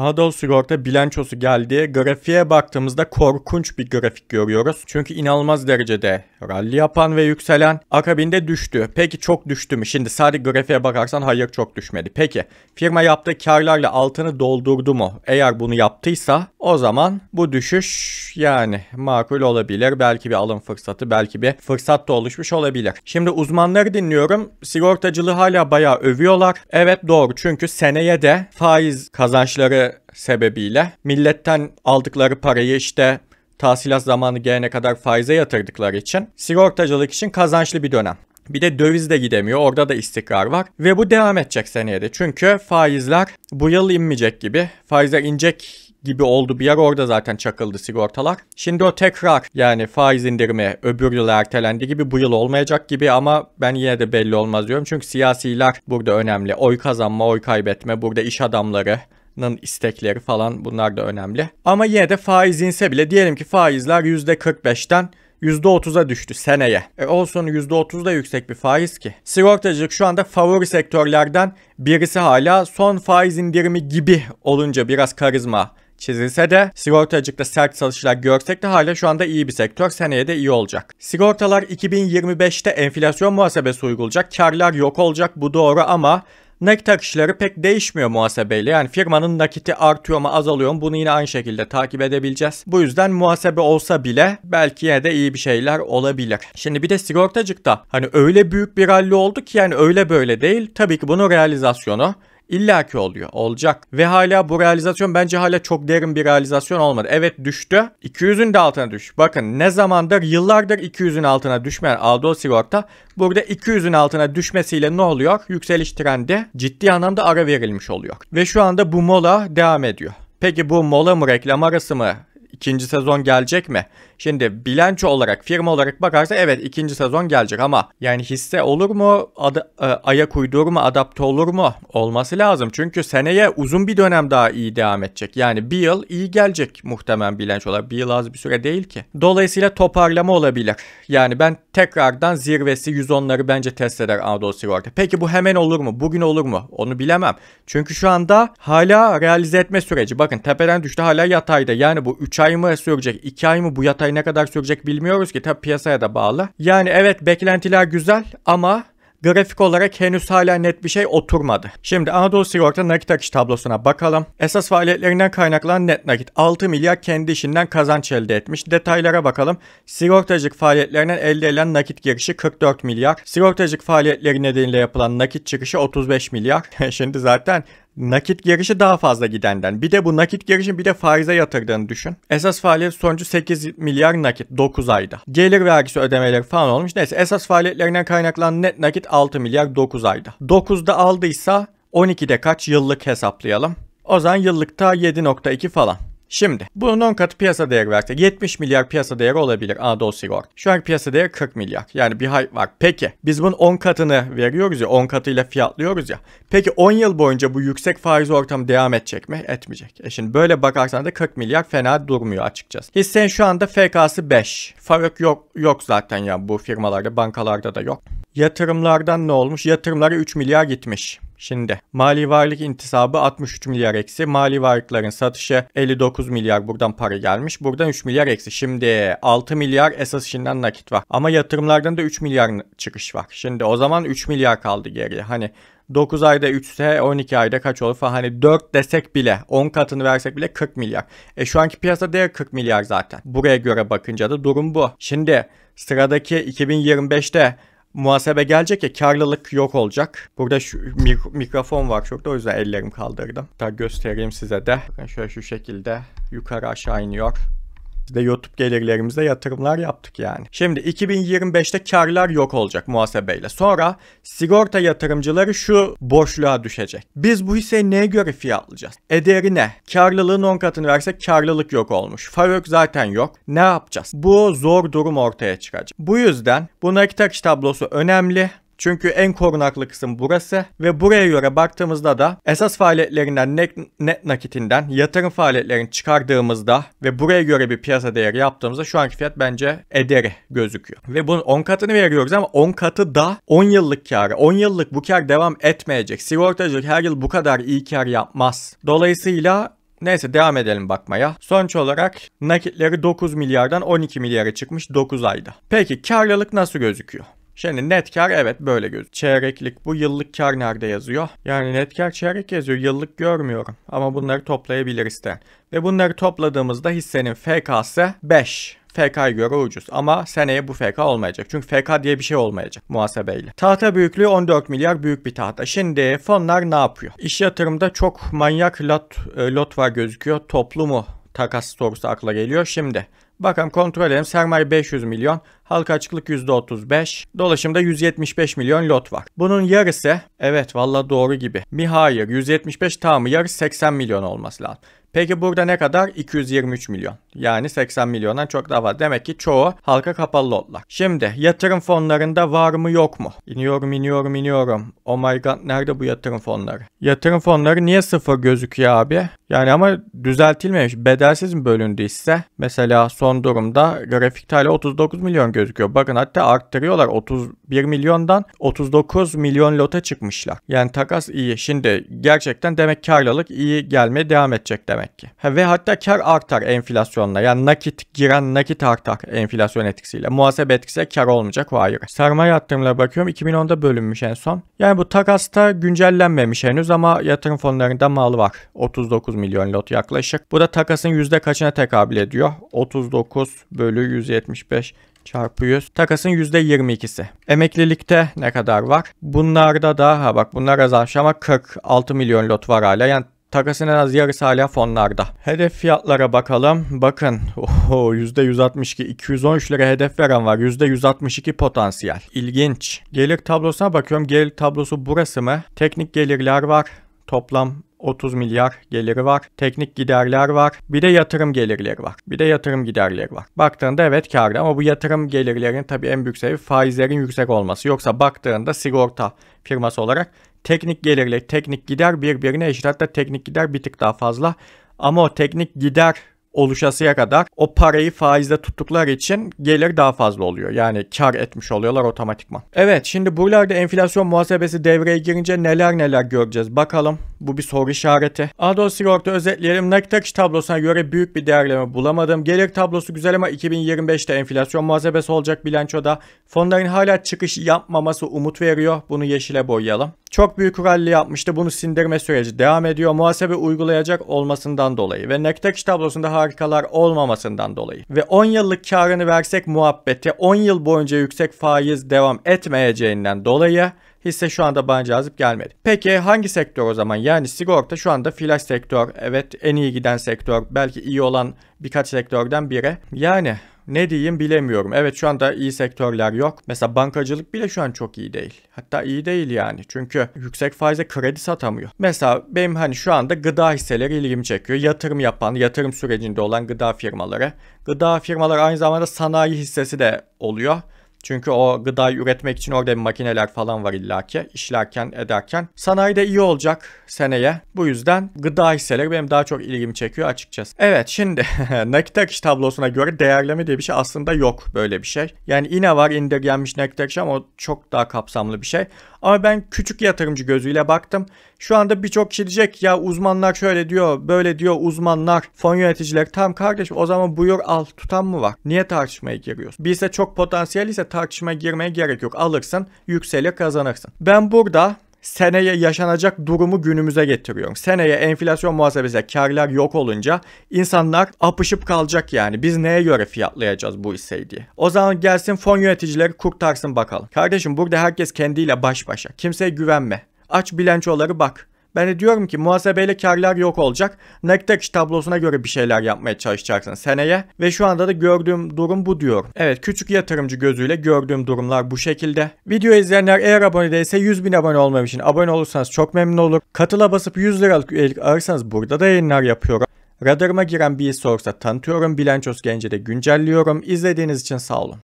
Anadolu Sigorta bilançosu geldi. Grafiğe baktığımızda korkunç bir grafik görüyoruz. Çünkü inanılmaz derecede rally yapan ve yükselen, akabinde düştü. Peki çok düştü mü? Şimdi sadece grafiğe bakarsan hayır, çok düşmedi. Peki firma yaptığı karlarla altını doldurdu mu? Eğer bunu yaptıysa o zaman bu düşüş yani makul olabilir. Belki bir alım fırsatı, belki bir fırsat da oluşmuş olabilir. Şimdi uzmanları dinliyorum. Sigortacılığı hala bayağı övüyorlar. Evet, doğru, çünkü seneye de faiz kazançları sebebiyle milletten aldıkları parayı işte tahsilat zamanı gelene kadar faize yatırdıkları için sigortacılık için kazançlı bir dönem. Bir de döviz de gidemiyor. Orada da istikrar var. Ve bu devam edecek seneye de. Çünkü faizler bu yıl inmeyecek gibi. Faizler inecek gibi oldu. Bir yer orada zaten çakıldı sigortalar. Şimdi o tekrar yani faiz indirimi öbür yıl ertelendi gibi, bu yıl olmayacak gibi, ama ben yine de belli olmaz diyorum. Çünkü siyasiler burada önemli. Oy kazanma, oy kaybetme. Burada iş adamlarının istekleri falan, bunlar da önemli. Ama yine de faiz inse bile, diyelim ki faizler %45'ten %30'a düştü seneye. Olsun, %30 da yüksek bir faiz ki. Sigortacılık şu anda favori sektörlerden birisi, hala son faiz indirimi gibi olunca biraz karizma çizilse de, sigortacılıkta sert satışlar görsek de hala şu anda iyi bir sektör. Seneye de iyi olacak. Sigortalar 2025'te enflasyon muhasebesi uygulayacak. Karlar yok olacak, bu doğru, ama nakit akışları pek değişmiyor muhasebeyle. Yani firmanın nakiti artıyor mu, azalıyor mu, bunu yine aynı şekilde takip edebileceğiz. Bu yüzden muhasebe olsa bile belki yine de iyi bir şeyler olabilir. Şimdi bir de sigortacılıkta hani öyle büyük bir rally oldu ki, yani öyle böyle değil. Tabii ki bunun realizasyonu İllaki oluyor. Olacak. Ve hala bu realizasyon bence hala çok derin bir realizasyon olmadı. Evet, düştü. 200'ün de altına düş. Bakın ne zamandır, yıllardır 200'ün altına düşmeyen Anadolu Sigorta burada 200'ün altına düşmesiyle ne oluyor? Yükseliş trendi ciddi anlamda ara verilmiş oluyor. Ve şu anda bu mola devam ediyor. Peki bu mola mı, reklam arası mı? İkinci sezon gelecek mi? Şimdi bilanço olarak, firma olarak bakarsa evet, ikinci sezon gelecek, ama yani hisse olur mu? Ayak uydurur mu? Adapte olur mu? Olması lazım. Çünkü seneye uzun bir dönem daha iyi devam edecek. Yani bir yıl iyi gelecek muhtemelen bilançolar. Bir yıl az bir süre değil ki. Dolayısıyla toparlama olabilir. Yani ben tekrardan zirvesi 110'ları bence test eder Anadolu Sigorta. Peki bu hemen olur mu? Bugün olur mu? Onu bilemem. Çünkü şu anda hala realize etme süreci. Bakın tepeden düştü, hala yatayda. Yani bu 3 ay mı sürecek? 2 ay mı? Bu yatay ne kadar sürecek bilmiyoruz ki. Tabi piyasaya da bağlı. Yani evet, beklentiler güzel ama grafik olarak henüz hala net bir şey oturmadı. Şimdi Anadolu Sigorta nakit akış tablosuna bakalım. Esas faaliyetlerinden kaynaklanan net nakit 6 milyar kendi işinden kazanç elde etmiş. Detaylara bakalım. Sigortacılık faaliyetlerinden elde edilen nakit girişi 44 milyar. Sigortacılık faaliyetleri nedeniyle yapılan nakit çıkışı 35 milyar. Şimdi zaten nakit girişi daha fazla gidenden. Bir de bu nakit girişin bir de faize yatırdığını düşün. Esas faaliyet sonucu 8 milyar nakit 9 ayda. Gelir vergisi ödemeleri falan olmuş. Neyse, esas faaliyetlerinden kaynaklanan net nakit 6 milyar 9 ayda. 9'da aldıysa 12'de kaç, yıllık hesaplayalım. O zaman yıllıkta 7.2 falan. Şimdi bunun 10 katı piyasa değeri versek 70 milyar piyasa değeri olabilir Anadolu Sigorta. Şu an piyasa değeri 40 milyar. Yani bir hype var. Peki biz bunun 10 katını veriyoruz ya, 10 katıyla fiyatlıyoruz ya. Peki 10 yıl boyunca bu yüksek faiz ortamı devam edecek mi? Etmeyecek. Şimdi böyle bakarsan da 40 milyar fena durmuyor açıkçası. Hissenin şu anda FK'sı 5. Fark yok zaten ya, bu firmalarda, bankalarda da yok. Yatırımlardan ne olmuş? Yatırımları 3 milyar gitmiş. Şimdi mali varlık intisabı 63 milyar eksi. Mali varlıkların satışı 59 milyar, buradan para gelmiş. Buradan 3 milyar eksi. Şimdi 6 milyar esas işinden nakit var. Ama yatırımlardan da 3 milyar çıkış var. Şimdi o zaman 3 milyar kaldı geriye. Hani 9 ayda 3 ise 12 ayda kaç olur falan. Hani 4 desek bile, 10 katını versek bile 40 milyar. Şu anki piyasa değeri 40 milyar zaten. Buraya göre bakınca da durum bu. Şimdi sıradaki 2025'te muhasebe gelecek ya, karlılık yok olacak. Burada şu mikrofon var çok da, o yüzden ellerimi kaldırdım. Daha göstereyim size de. Bakın şöyle şu şekilde yukarı aşağı iniyor. Biz de YouTube gelirlerimizde yatırımlar yaptık yani. Şimdi 2025'te karlar yok olacak muhasebeyle. Sonra sigorta yatırımcıları şu boşluğa düşecek. Biz bu hisseyi neye göre fiyatlayacağız? Ederi ne? Karlılığın 10 katını versek karlılık yok olmuş. FAVÖK zaten yok. Ne yapacağız? Bu zor durum ortaya çıkacak. Bu yüzden bu nakit akış tablosu önemli. Çünkü en korunaklı kısım burası ve buraya göre baktığımızda da esas faaliyetlerinden net nakitinden yatırım faaliyetlerini çıkardığımızda ve buraya göre bir piyasa değeri yaptığımızda şu anki fiyat bence ederi gözüküyor. Ve bunun 10 katını veriyoruz ama 10 katı da 10 yıllık karı. 10 yıllık bu kar devam etmeyecek. Sigortacılık her yıl bu kadar iyi kar yapmaz. Dolayısıyla Neyse devam edelim bakmaya. Sonuç olarak nakitleri 9 milyardan 12 milyara çıkmış 9 ayda. Peki karlılık nasıl gözüküyor? Şimdi net kar evet böyle gözüküyor. Çeyreklik bu, yıllık kar nerede yazıyor? Yani net kar çeyrek yazıyor, yıllık görmüyorum. Ama bunları toplayabiliriz de. Ve bunları topladığımızda hissenin FK'sı 5. FK'ya göre ucuz ama seneye bu FK olmayacak. Çünkü FK diye bir şey olmayacak muhasebeyle. Tahta büyüklüğü 14 milyar büyük bir tahta. Şimdi fonlar ne yapıyor? İş yatırımda çok manyak lot var gözüküyor. Toplu mu takas sorusu akla geliyor. Şimdi bakalım kontrol edelim. Sermaye 500 milyon. Halka açıklık %35. Dolaşımda 175 milyon lot var. Bunun yarısı evet valla doğru gibi. Mi hayır 175 tamamı yarısı 80 milyon olması lazım. Peki burada ne kadar? 223 milyon. Yani 80 milyondan çok daha fazla. Demek ki çoğu halka kapalı lotlar. Şimdi yatırım fonlarında var mı yok mu? İniyorum. Oh my god, nerede bu yatırım fonları? Yatırım fonları niye sıfır gözüküyor abi? Yani ama düzeltilmemiş. Bedelsiz mi bölündüyse? Mesela son durumda grafikte hala 39 milyon gözüküyor. Bakın hatta arttırıyorlar. 31 milyondan 39 milyon lota çıkmışlar. Yani takas iyi. Şimdi gerçekten demek karlılık iyi gelmeye devam edecek demek ki. Ve hatta kar artar enflasyonla. Yani nakit giren nakit artar enflasyon etkisiyle. Muhasebe etkisiyle kar olmayacak, o ayrı. Sermaye yatırımlara bakıyorum. 2010'da bölünmüş en son. Yani bu takasta güncellenmemiş henüz ama yatırım fonlarında mal var. 39 milyon lot yaklaşık. Bu da takasın yüzde kaçına tekabül ediyor? 39 bölü 175 çarpı 100. Takasın %22'si. Emeklilikte ne kadar var? Bunlarda da bak bunlar azalmış ama 46 milyon lot var hala. Yani takasın en az yarısı hala fonlarda. Hedef fiyatlara bakalım. Bakın %162, 213 lira hedef veren var. %162 potansiyel. İlginç. Gelir tablosuna bakıyorum. Gelir tablosu burası mı? Teknik gelirler var. Toplam 30 milyar geliri var. Teknik giderler var. Bir de yatırım gelirleri var. Bir de yatırım giderleri var. Baktığında evet kârda ama bu yatırım gelirlerinin tabii en büyük sebebi faizlerin yüksek olması. Yoksa baktığında sigorta firması olarak teknik gelirle teknik gider birbirine eşit. Hatta teknik gider bir tık daha fazla. Ama o teknik gider oluşasıya kadar o parayı faizde tuttukları için gelir daha fazla oluyor. Yani kar etmiş oluyorlar otomatikman. Evet, şimdi buralarda enflasyon muhasebesi devreye girince neler göreceğiz bakalım. Bu bir soru işareti. Anadolu Sigorta özetleyelim. Nakit akış tablosuna göre büyük bir değerleme bulamadım. Gelir tablosu güzel ama 2025'te enflasyon muhasebesi olacak bilançoda. Fonların hala çıkış yapmaması umut veriyor. Bunu yeşile boyayalım. Çok büyük rally yapmıştı. Bunu sindirme süreci devam ediyor. Muhasebe uygulayacak olmasından dolayı ve nakit akış tablosunda harikalar olmamasından dolayı ve 10 yıllık karını versek muhabbeti 10 yıl boyunca yüksek faiz devam etmeyeceğinden dolayı hisse şu anda bana cazip gelmedi. Peki hangi sektör o zaman? Yani sigorta şu anda flash sektör. Evet, en iyi giden sektör. Belki iyi olan birkaç sektörden biri. Yani ne diyeyim bilemiyorum. Evet, şu anda iyi sektörler yok. Mesela bankacılık bile şu an çok iyi değil. Hatta iyi değil yani. Çünkü yüksek faize kredi satamıyor. Mesela benim şu anda gıda hisseleri ilgimi çekiyor. Yatırım yapan, yatırım sürecinde olan gıda firmaları. Gıda firmaları aynı zamanda sanayi hissesi de oluyor. Çünkü o gıdayı üretmek için orada bir makineler falan var illaki işlerken ederken. Sanayide iyi olacak seneye. Bu yüzden gıda hisseleri benim daha çok ilgimi çekiyor açıkçası. Evet, şimdi nakit akış tablosuna göre değerleme diye bir şey aslında yok, böyle bir şey. Yani yine var indirgenmiş nakit akış ama o çok daha kapsamlı bir şey. Ama ben küçük yatırımcı gözüyle baktım. Şu anda birçok kişi diyecek ya uzmanlar şöyle diyor, böyle diyor uzmanlar, fon yöneticileri. Tamam kardeşim, o zaman buyur al, tutan mı var? Niye tartışmaya giriyorsun? Bir ise çok potansiyel ise tartışmaya girmeye gerek yok. Alırsın, yükselir, kazanırsın. Ben burada seneye yaşanacak durumu günümüze getiriyorum. Seneye enflasyon muhasebesi karlar yok olunca insanlar apışıp kalacak yani. Biz neye göre fiyatlayacağız bu hisseyi diye. O zaman gelsin fon yöneticileri kurtarsın bakalım. Kardeşim burada herkes kendiyle baş başa. Kimseye güvenme. Aç bilançoları bak. Ben de diyorum ki muhasebeyle karlar yok olacak. Nakit akış tablosuna göre bir şeyler yapmaya çalışacaksın seneye. Ve şu anda da gördüğüm durum bu diyorum. Evet, küçük yatırımcı gözüyle gördüğüm durumlar bu şekilde. Video izleyenler eğer abone değilse 100.000 abone olmam için abone olursanız çok memnun olur. Katıla basıp 100 liralık üyelik alırsanız burada da yayınlar yapıyorum. Radarıma giren bir hisse olursa tanıtıyorum. Bilançosu gelince de güncelliyorum. İzlediğiniz için sağ olun.